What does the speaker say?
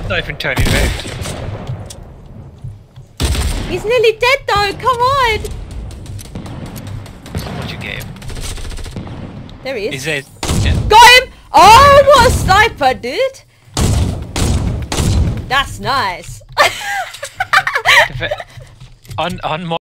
Not even turning left. He's nearly dead though, come on! What you gave? There he is. Is there? Yeah. Got him! Oh, what a sniper, dude! That's nice. On